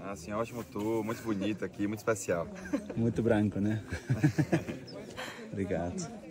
Assim, ótimo tour, muito bonito aqui, muito especial. Muito branco, né? Obrigado.